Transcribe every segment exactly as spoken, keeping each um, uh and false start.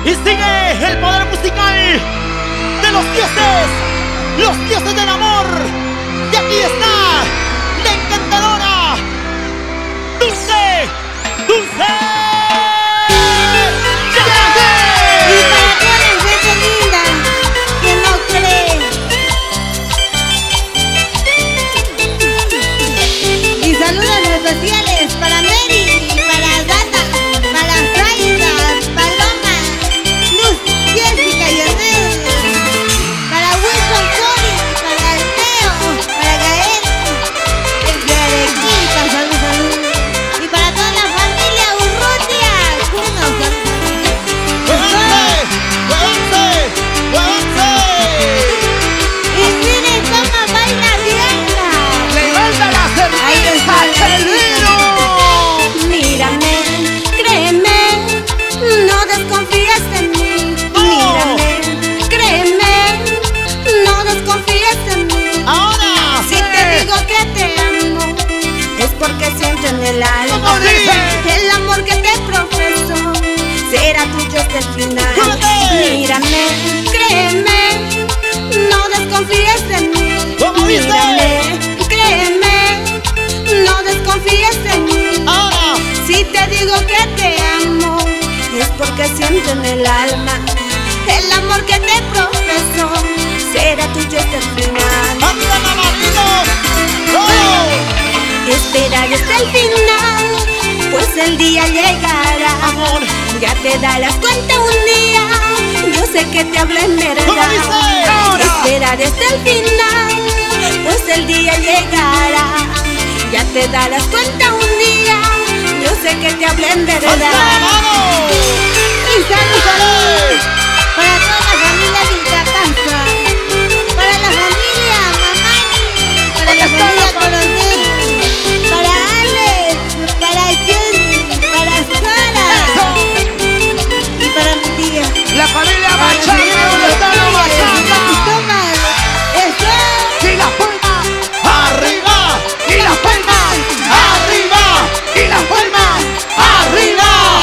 Y sigue el poder musical de los dioses, los dioses del amor. Y aquí está la encantadora Dulce, Dulce. Y para todas las gente linda que no cree. Y saludos especiales para Mary, para Data, para Zaida, Paloma, Luz, Jessica y Ernest, para Wilson, Cory, para Teo, para Gael, de Arequipa, salud, salud. Y para toda la familia Urrutia, Cuno, salud. Y miren cómo baila Bianca. ¡Levanta la cerveza al celero! Mírame, créeme, no desconfíes de mí. Mírame, créeme, no desconfíes de mí. ¡Ahora! Si te digo que te amo, es porque siento en el alma ¿Cómo dice? el amor que te profeso será tuyo hasta el final. ¡Súbete! Mírame, créeme, no desconfíes de mí. ¿Cómo dice? Mírame, créeme, no desconfíes de mí. ¡Ahora! Si te digo que te amo, es porque siento en el alma el amor que te profeso será tuyo hasta el final. ¡Arriba la manito! ¡Oh! Esperaré hasta el final, pues el día llegará. Amor, Ya te darás cuenta un día, yo sé que te hablo en verdad. ¿cómo dice? ¡Ahora! Esperaré hasta el final, pues el día llegará. Ya te darás cuenta un día, yo sé que te hablo en ¡alza la verdad. mano! Y salud, salud, para toda la familia Vilcapampa, para la familia Mamani, para la familia Coronel, para Alex, para Jenny, para Sara y para mi tía. ¡La familia Para la Machaca! señora ¿Dónde está la Victoria, Machaca? Cristóbal, eso. ¡Y las palmas! ¡Arriba! ¡Y las palmas! ¡Arriba! ¡Y las palmas! ¡Arriba!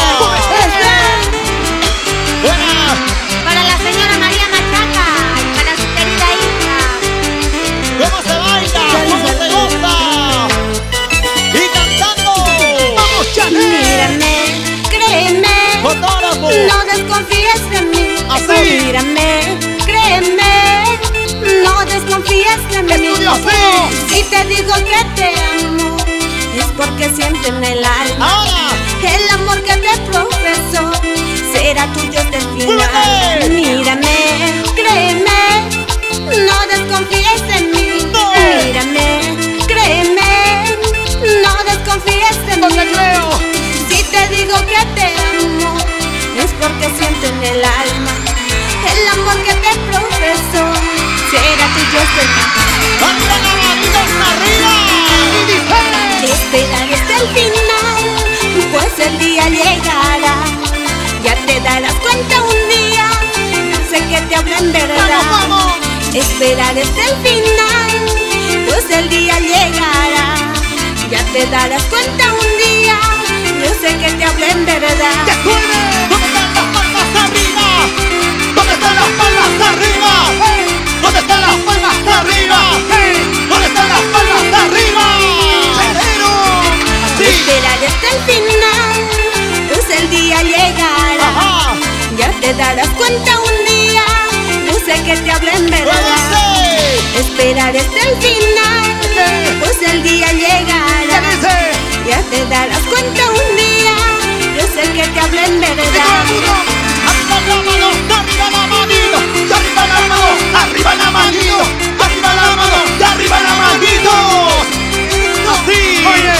¡Buena! Para la señora María Machaca y para su querida hija. ¿Cómo se baila? ¿Cómo se goza? ¡Y cantando! ¡Vamos, Chanel! Mírame, créeme, ¡Fotógrafo! no desconfíes de mí. Así. Mírame, créeme, no desconfíes de mí. ¡Estudio así! Si te digo que te amo, es porque siento en el alma ¡Ahora! el amor que te profeso será tuyo hasta el final. ¡Súbete! Mírame, créeme, no desconfíes de mí. ¡No! Mírame, créeme, no desconfíes de ¡No te mí. creo! Si te digo que te amo, es porque siento en el alma el amor que te profeso será tuyo hasta el final. ¡Arriba la manito hasta arriba! ¡Y dice! Esperaré hasta el final, pues el día llegará. Ya te darás cuenta un día, sé que te hablo en verdad. ¡Vamos, vamos! Esperaré hasta el final, pues el día llegará. Ya te darás cuenta un día, yo sé que te hablo en verdad. ¡Que suene! ¿Dónde están las palmas arriba? ¿Dónde están las palmas arriba? ¿Dónde están las palmas arriba? ¿Dónde están las palmas arriba? ¡Celero! ¡Sí! Esperaré hasta el final, pues el día llegará. ¡Ajá! Ya te darás cuenta un día, yo sé que te hablo en verdad. ¡Puede Esperaré hasta el final, pues el día llegará. ser! Ya te darás cuenta un día, yo sé que te hablo en verdad. ¡Arriba la mano! ¡Arriba la manito! ¡Arriba la mano! ¡Arriba la manito! ¡Arriba la mano! ¡Arriba la manito! ¡Así! ¡Oye!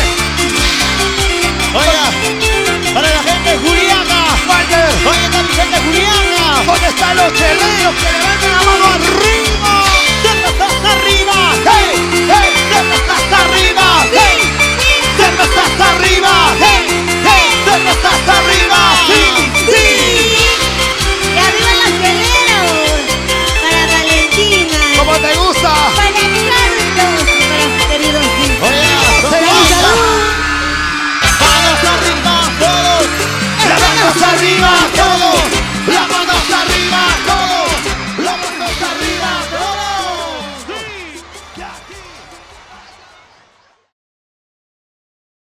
Oiga, para la gente de Juliana, oye, está mi gente de Juliana, ¿dónde están los cheleros que levanten la mano arriba? ¡Cerveza hasta arriba! ¡Hey! ¡Hey! ¡Cerveza hasta arriba! ¡Hey! ¡Cerveza hasta arriba! ¡Hey! ¡Hey! ¡Cerveza hasta arriba! ¡Sí! ¡Sí! Y arriba los veleros, para Valentina, ¿Cómo te gusta? para Carlos, para sus queridos hijos. Oye, Salud, salud. ¡Manos arriba todos! ¡Las manos arriba todos!